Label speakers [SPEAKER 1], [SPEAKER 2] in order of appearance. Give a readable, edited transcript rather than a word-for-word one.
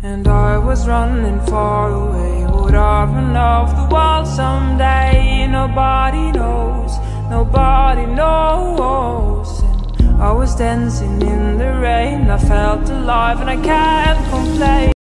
[SPEAKER 1] And I was running far away. Would I run off the wall someday? Nobody knows, nobody knows. And I was dancing in the rain, I felt alive and I can't complain.